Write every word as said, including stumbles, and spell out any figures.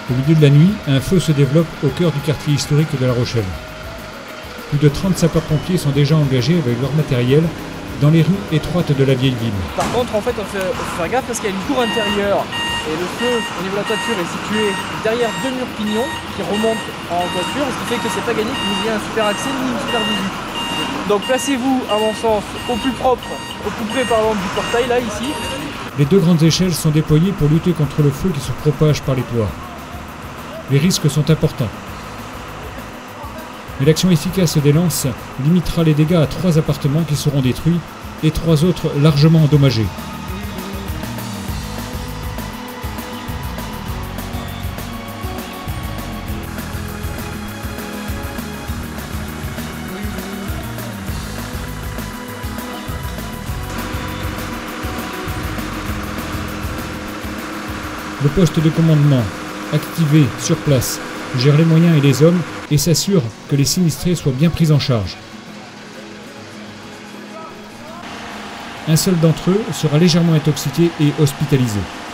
Au milieu de la nuit, un feu se développe au cœur du quartier historique de La Rochelle. Plus de trente sapeurs-pompiers sont déjà engagés avec leur matériel dans les rues étroites de la vieille ville. Par contre, en fait, on fait, on fait faire gaffe parce qu'il y a une tour intérieure et le feu au niveau de la toiture est situé derrière deux murs pignons qui remontent en toiture, ce qui fait que c'est pas gagné que vous ayez un super accès ni une super visu. Donc placez-vous, à mon sens, au plus propre, au plus près par exemple du portail, là, ici. Les deux grandes échelles sont déployées pour lutter contre le feu qui se propage par les toits. Les risques sont importants. Mais l'action efficace des lances limitera les dégâts à trois appartements qui seront détruits et trois autres largement endommagés. Le poste de commandement, activé sur place, gère les moyens et les hommes et s'assure que les sinistrés soient bien pris en charge. Un seul d'entre eux sera légèrement intoxiqué et hospitalisé.